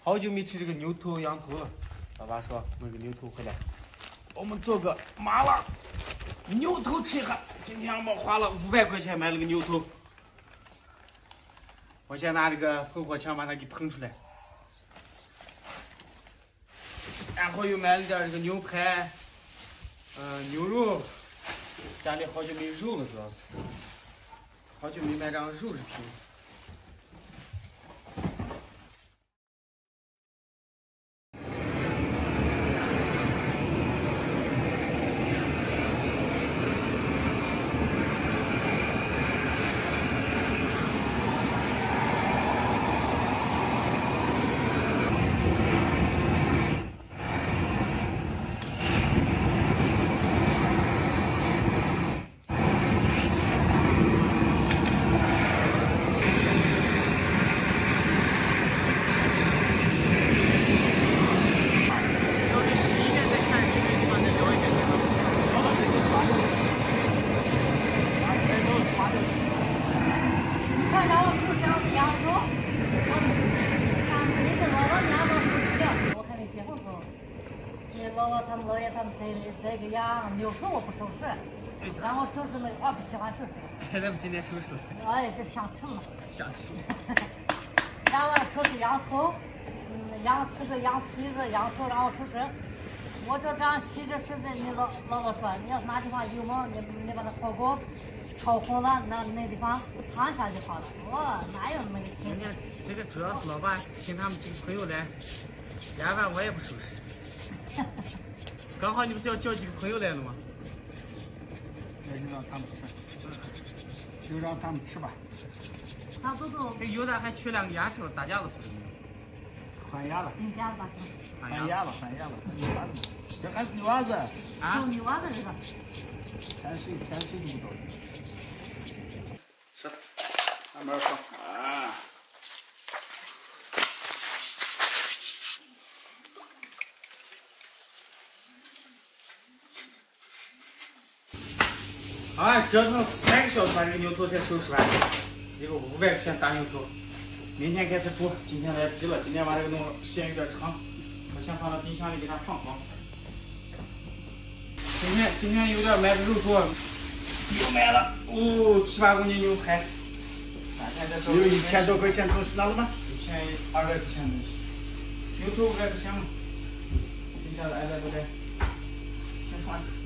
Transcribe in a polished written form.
好久没吃这个牛头羊头了。爸爸说买个牛头回来，我们做个麻辣牛头吃哈。今天我们花了500块钱买了个牛头，我先拿这个烽火枪把它给烹出来，然后又买了点这个牛排，牛肉，家里好久没肉了，主要是好久没买这样肉制品。 他们姥爷他们这个羊牛头我不收拾，然后收拾那我不喜欢收拾。 那不今天收拾了？ 哎，这想吃了。 想吃。 然后收拾羊头，这个羊蹄子、羊头，然后收拾。我就这样洗着吃的，你姥姥说，你要是哪地方有毛，你把它火锅炒红了，那地方烫一下就好了。我哪有那么个经验？ 这个主要是老爸请他们几个朋友来，要不然我也不收拾。刚好你不是要叫几个朋友来了吗？ 那就让他们吃，就让他们吃吧。 他都这有的还缺2个牙齿了，打架了是不是？ 换牙了。 进家了吧？ 换牙了。这还是女娃子。 啊？女娃子这个。 千岁都不到。吃，慢慢放啊。 哎，折腾3个小时把这个牛头才收拾完，一个500块钱大牛头。明天开始煮，今天来不及了。今天把这个弄时间有点长，我先放到冰箱里给它放好。今天有点买的肉多，又买了7、8公斤牛排。有1000多块钱东西拿了吗？1200块钱东西。牛头500块钱嘛，冰箱里挨着都来，先放着。